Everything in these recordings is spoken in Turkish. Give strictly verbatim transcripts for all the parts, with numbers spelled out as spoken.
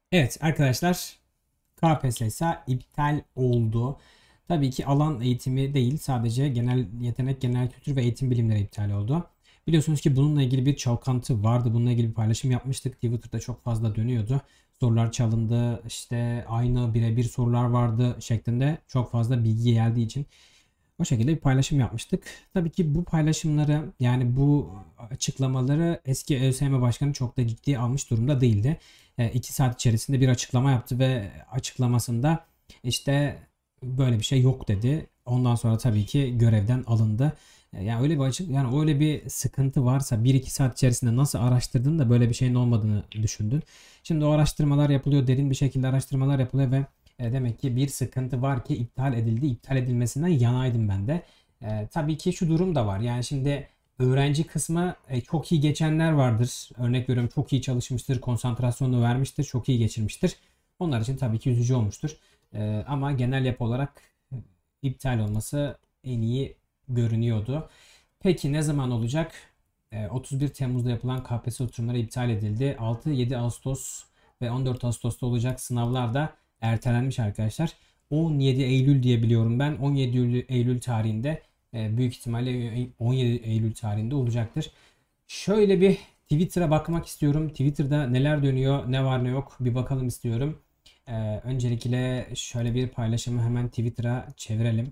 Evet arkadaşlar, K P S S iptal oldu. Tabii ki alan eğitimi değil, sadece genel yetenek, genel kültür ve eğitim bilimleri iptal oldu. Biliyorsunuz ki bununla ilgili bir çalkantı vardı. Bununla ilgili bir paylaşım yapmıştık. Twitter'da çok fazla dönüyordu. Sorular çalındı, işte aynı birebir sorular vardı şeklinde çok fazla bilgi geldiği için o şekilde bir paylaşım yapmıştık. Tabii ki bu paylaşımları, yani bu açıklamaları eski ÖSYM Başkanı çok da ciddiye almış durumda değildi. iki saat içerisinde bir açıklama yaptı ve açıklamasında işte böyle bir şey yok dedi. Ondan sonra tabii ki görevden alındı. E, Yani öyle bir açık, yani öyle bir sıkıntı varsa bir iki saat içerisinde nasıl araştırdın da böyle bir şeyin olmadığını düşündün. Şimdi o araştırmalar yapılıyor, derin bir şekilde araştırmalar yapılıyor ve e, demek ki bir sıkıntı var ki iptal edildi. İptal edilmesinden yanaydım ben de. E, tabii ki şu durum da var. Yani şimdi öğrenci kısmı e, çok iyi geçenler vardır. Örnek veriyorum, çok iyi çalışmıştır, konsantrasyonunu vermiştir, çok iyi geçirmiştir. Onlar için tabii ki üzücü olmuştur. E, ama genel yapı olarak e, iptal olması en iyi görünüyordu. Peki ne zaman olacak? E, otuz bir Temmuz'da yapılan K P S S oturumları iptal edildi. altı yedi Ağustos ve on dört Ağustos'ta olacak sınavlar da ertelenmiş arkadaşlar. on yedi Eylül diye biliyorum ben. on yedi Eylül tarihinde e, büyük ihtimalle on yedi Eylül tarihinde olacaktır. Şöyle bir Twitter'a bakmak istiyorum. Twitter'da neler dönüyor, ne var ne yok bir bakalım istiyorum. Ee, öncelikle şöyle bir paylaşımı hemen Twitter'a çevirelim.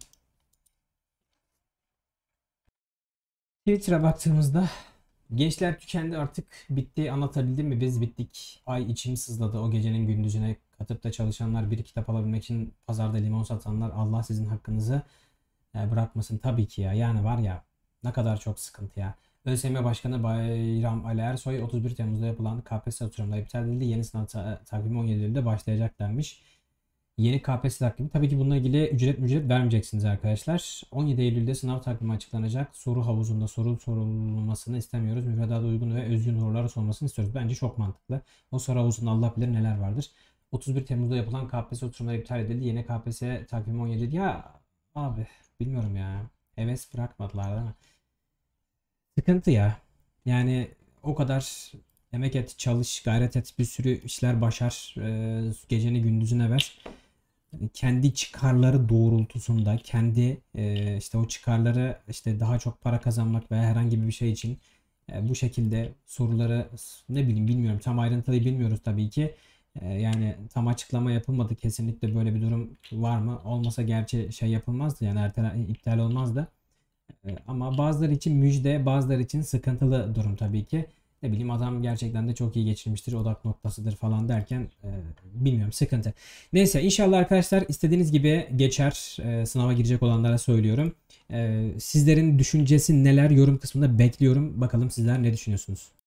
Twitter'a baktığımızda gençler tükendi, artık bitti, anlatabildim mi, biz bittik. Ay içim sızladı o gecenin gündüzüne, katıp da çalışanlar, bir kitap alabilmek için pazarda limon satanlar, Allah sizin hakkınızı e, bırakmasın. Tabii ki ya, yani var ya, ne kadar çok sıkıntı ya. ÖSYM Başkanı Bayram Ali Ersoy, otuz bir Temmuz'da yapılan K P S S oturumları iptal edildi. Yeni sınav ta- takvimi on yedi Eylül'de başlayacak denmiş. Yeni K P S S takvimi. Tabii ki bununla ilgili ücret ücret vermeyeceksiniz arkadaşlar. on yedi Eylül'de sınav takvimi açıklanacak. Soru havuzunda soru sorulmasını istemiyoruz. Müfredata uygun ve özgün sorular sormasını istiyoruz. Bence çok mantıklı. O soru havuzunda Allah bilir neler vardır. otuz bir Temmuz'da yapılan K P S S oturumları iptal edildi. Yeni K P S S takvimi on yedi. Ya abi, bilmiyorum ya. Heves bırakmadılar değil mi? Sıkıntı ya. Yani o kadar emek et, çalış, gayret et, bir sürü işler başar. Ee, geceni gündüzüne ver. Yani kendi çıkarları doğrultusunda, kendi e, işte o çıkarları, işte daha çok para kazanmak veya herhangi bir şey için e, bu şekilde soruları, ne bileyim, bilmiyorum, tam ayrıntılı bilmiyoruz tabii ki. E, yani tam açıklama yapılmadı, kesinlikle böyle bir durum var mı? Olmasa gerçi şey yapılmazdı, yani ertele, iptal olmazdı. E, Ama bazıları için müjde, bazıları için sıkıntılı durum tabii ki. Ne bileyim, adam gerçekten de çok iyi geçirmiştir, odak noktasıdır falan derken e, bilmiyorum, sıkıntı. Neyse, inşallah arkadaşlar istediğiniz gibi geçer. E, sınava girecek olanlara söylüyorum. E, sizlerin düşüncesi neler, yorum kısmında bekliyorum. Bakalım sizler ne düşünüyorsunuz?